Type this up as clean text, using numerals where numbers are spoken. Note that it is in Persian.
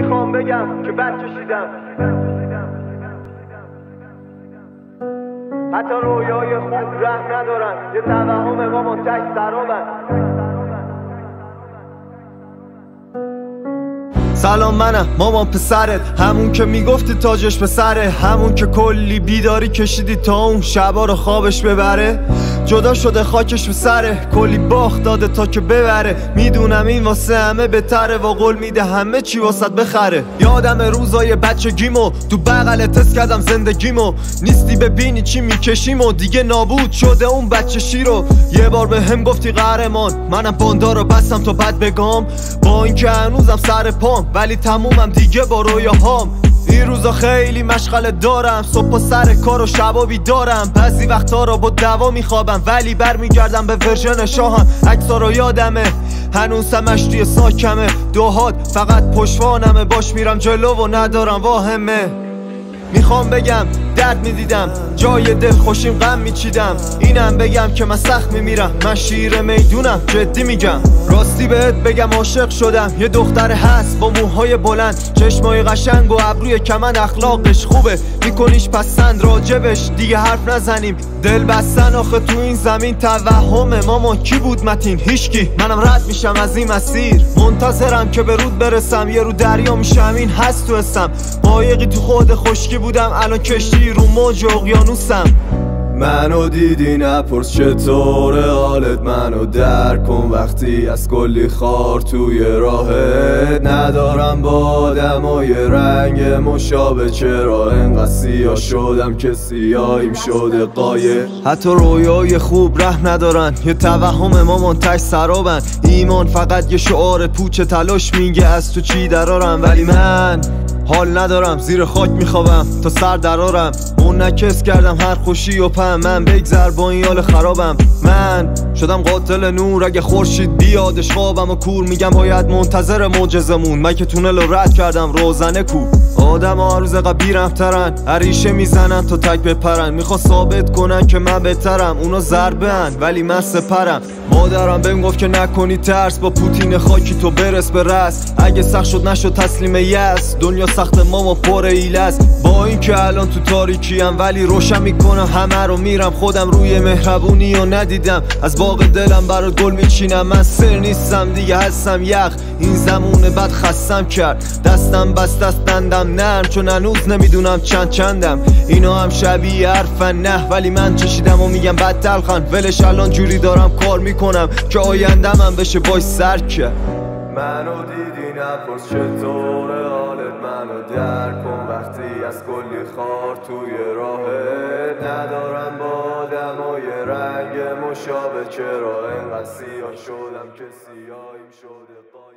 میخوام بگم که بد کشیدم، حتی رویای خوب رحم ندارن، یه توهم ما منتج سرابن. سلام، منم مامان پسرت، همون که میگفتی تاجش به سره، همون که کلی بیداری کشیدی تا اون شبا رو خوابش ببره. جدا شده خاکش به سره، کلی باخت داده تا که ببره. میدونم این واسه همه بهتره و قول میده همه چی واسط بخره. یادم روزای بچگیمو تو بغل تست کردم زندگیمو، نیستی ببینی چی میکشیم و دیگه نابود شده اون بچه شیرو. یه بار به هم گفتی قهرمان، منم باندار رو بستم تا بد بگم، با اینکه هنوزم سر پام ولی تمومم دیگه با رویاهام. این روزا خیلی مشغله دارم، صبح و سر کار و شبا بیدارم. بعضی وقتا رو با دوا میخوابم ولی برمیگردم به ورژن شاهم. عکسا رو یادمه هنوز همش توی ساکمه، دوهات فقط پشوانمه، باش میرم جلو و ندارم واهمه. میخوام بگم درد میدیدم، جای دل خوشیم غم میچیدم، اینم بگم که من سخت میمیرم، من شیر میدونم جدی میگم. راستی بهت بگم عاشق شدم، یه دختر هست با موهای بلند، چشمای قشنگ و ابروی کمن، اخلاقش خوبه میکنیش پسند، راجبش دیگه حرف نزنیم. دل بستن آخه تو این زمین توهمه، مامان کی بود متین؟ هیچکی. منم رد میشم از این مسیر، منتظرم که به رود برسم، یه رو دریا میشم این هست تو اسم. قایقی تو خود خشکی بودم، الان کشتی رو موج اقیانوسم. منو دیدی نپرس چطوره حالت، منو درک کن وقتی از کلی خار توی راهت. ندارم با آدمای رنگ مشابه، چرا انقدر سیاه شدم که سیاهیم شده قایه. حتی رویای خوب رحم ندارن، یه توهم ما منتج سرابن. ایمان فقط یه شعار پوچ تلاش میگه از تو چی درارم، ولی من حال ندارم، زیر خاک میخوابم تا سر درارم. منعکس کردم هر خوشی و پم، من بگذر با این حال خرابم. من شدم قاتل نور، اگه خورشید بیادش خوابم و کور. میگم باید منتظر معجزمون، من که تونل رو رد کردم روزنه کو. آدم ها هر روز قبل بی‌رحم‌ترن، عریشه میزنن تا تک بپرن، میخوا ثابت کنن که من بهترم. اونا ضربه ان ولی من سپرم. مادرم بهم گفت که نکنی ترس، با پوتین خاکی تو برس به رس. اگه سخت شد نشد تسلیم یس، دنیا سخت ماما پر ایله است. با اینکه الان تو تاریکی ام ولی روشن میکنم همه رو، میرم خودم روی مهربونی و ندیدم، از باغ دلم برای گل میچینم. من سر نیستم دیگه هستم یخ، این زمون بد خستم کرد. دستم بست است دندم نرم، چون هنوز نمیدونم چندم. اینا هم شبیه حرفن نه، ولی من چشیدم و میگم بد تلخن. ولش الان جوری دارم کار میکنم که آیندم هم بشه باش سر کرد. منو دیدی نپرس چطوره حالت، منو درک کن وقتی از کلی خار توی راهت. ندارم با آدمای رنگ مشابه، چرا انقدر سیاه شدم که سیاهیم شده.